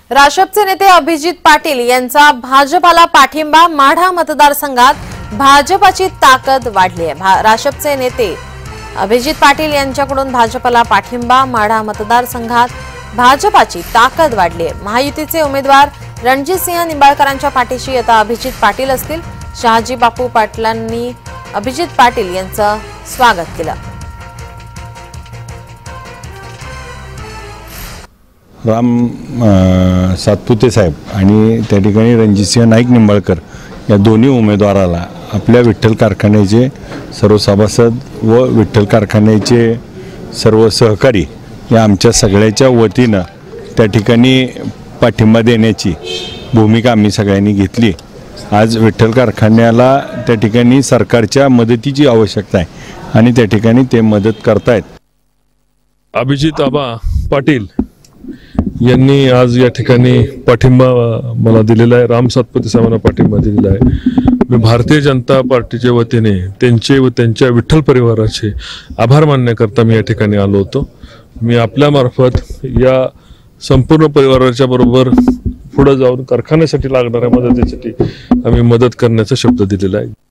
राशपचे नेते अभिजित पाटील यांचा भाजपाला पाठिंबा। माढा मतदारसंघात भाजपाची ताकद वाढली आहे। राशपचे नेते अभिजित पाटील यांच्याकडून भाजपाला पाठिंबा। माढा मतदारसंघात भाजपाची ताकद वाढली आहे। महायुतीचे उमेदवार रणजितसिंह निंबाळकरांच्या पाठीशी आता अभिजित पाटील असतील। शहाजी बापू पाटलांनी अभिजित पाटील यांचं स्वागत केलं। राम सातपुते साहेब आणि त्या ठिकाणी रणजितसिंह नाईक निंबाळकर या दोन्ही उमेदवाराला आपल्या विठ्ठल कारखान्याचे सर्व सभासद व विठ्ठल कारखान्याचे सर्व सहकारी या आमच्या सगळ्याच्या वतीनं त्या ठिकाणी पाठिंबा देण्याची भूमिका आम्ही सगळ्यांनी घेतली। आज विठ्ठल कारखान्याला त्या ठिकाणी सरकारच्या मदतीची आवश्यकता आहे आणि त्या ठिकाणी ते मदत करतायत। अभिजित आबा पाटील यांनी आज या ठिकाणी पाठिंबा मला दिलेला आहे। राम सातपुते साहेबांना पाठिंबा दिलेला आहे। मी भारतीय जनता पार्टीच्या वतीने त्यांचे व त्यांच्या विठ्ठल परिवाराचे आभार मानण्याकरता मी या ठिकाणी आलो होतो। मी आपल्यामार्फत या संपूर्ण परिवाराच्या बरोबर पुढे जाऊन कारखान्यासाठी लागणाऱ्या मदतीसाठी आम्ही मदत करण्याचा शब्द दिलेला आहे।